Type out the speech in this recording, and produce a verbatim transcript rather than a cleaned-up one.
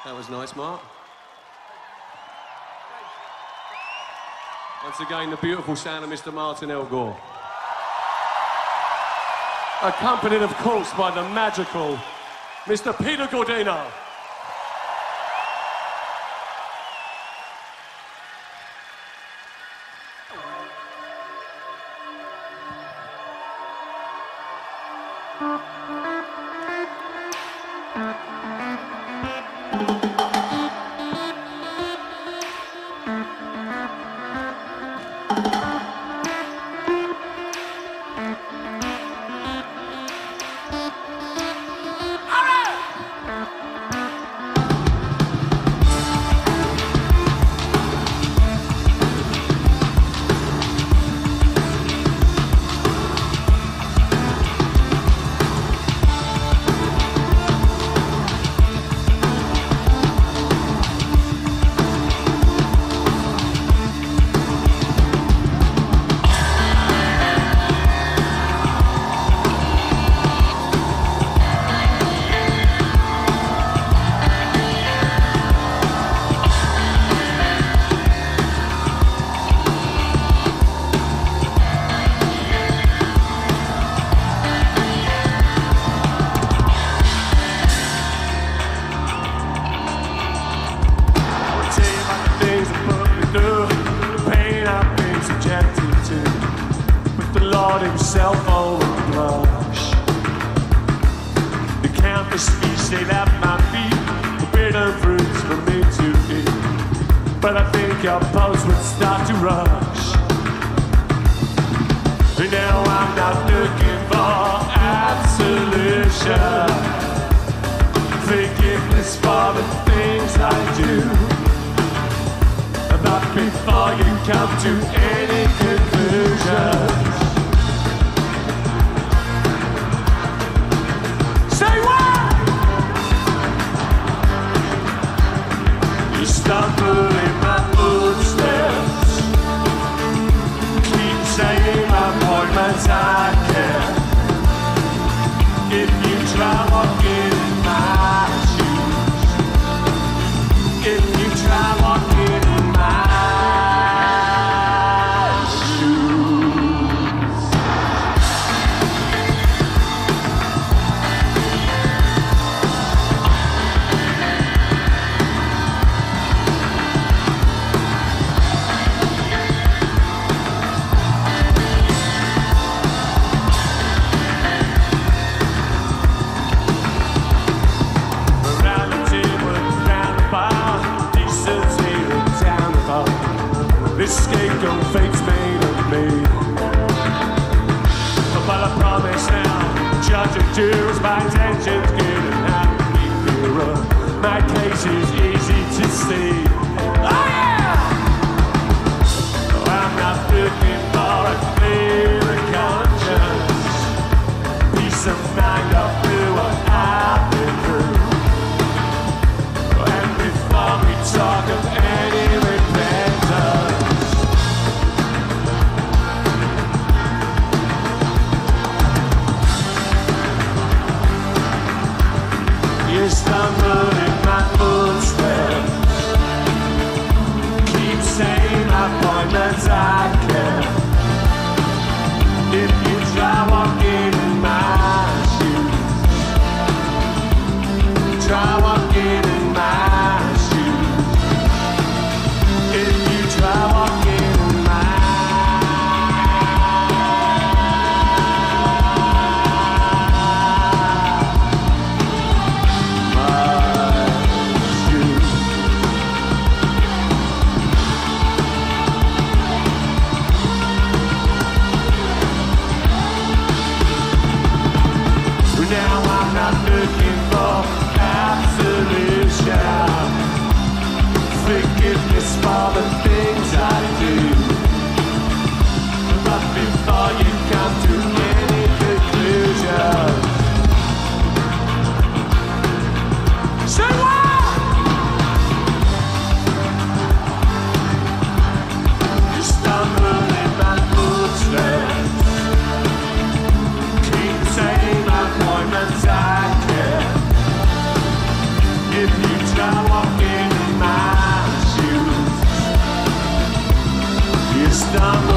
That was nice, Mark. Once again, the beautiful sound of Mister Martin Elgore. Accompanied, of course, by the magical Mister Peter Gordino. Himself on the blush. The countless feast laid at my feet, forbidden fruits for me to eat. But I think your pulse would start to rush. And now I'm not looking for absolution, forgiveness for the things I do. But before you come to any conclusions, stumble in my footsteps, keep saying my appointments I can. If you try walking in my shoes, if you try walking in my this scapegoat fate's made of me. But I promise now, judge and juries, my intentions good and happy clearer. My case is easy to see. Oh yeah! Oh, I'm not looking for a clear conscience, peace of mind of through what I've been through. And before we talk of any repentance, you stumble in my footsteps, keep saying appointments I can. If you try walking in my shoes, try walking in my shoes. If you try walking in my now I'm not looking for absolution, forgiveness for the things I do. But before you come to any conclusions, say what? You stumble in my footsteps, keep saying appointments I can. If you try stumble.